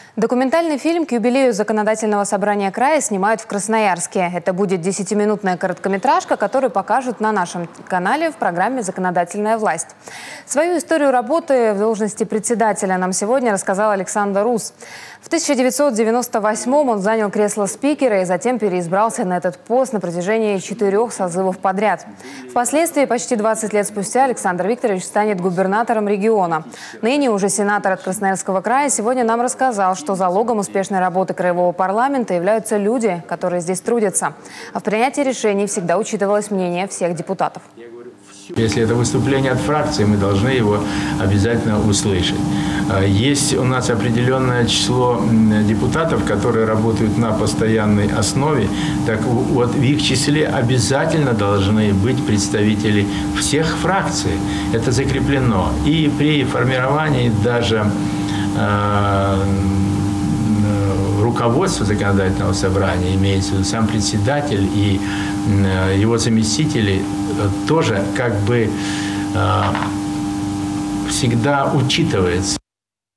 Документальный фильм к юбилею Законодательного собрания края снимают в Красноярске. Это будет 10-минутная короткометражка, которую покажут на нашем канале в программе «Законодательная власть». Свою историю работы в должности председателя нам сегодня рассказал Александр Рус. В 1998-м он занял кресло спикера и затем переизбрался на этот пост на протяжении 4 созывов подряд. Впоследствии, почти 20 лет спустя, Александр Викторович станет губернатором региона. Ныне уже сенатор от Красноярского края сегодня нам рассказал, что залогом успешной работы краевого парламента являются люди, которые здесь трудятся. А в принятии решений всегда учитывалось мнение всех депутатов. Если это выступление от фракции, мы должны его обязательно услышать. Есть у нас определенное число депутатов, которые работают на постоянной основе. Так вот, в их числе обязательно должны быть представители всех фракций. Это закреплено. И при формировании даже руководство законодательного собрания, имеется в виду сам председатель и его заместители, тоже как бы всегда учитывается.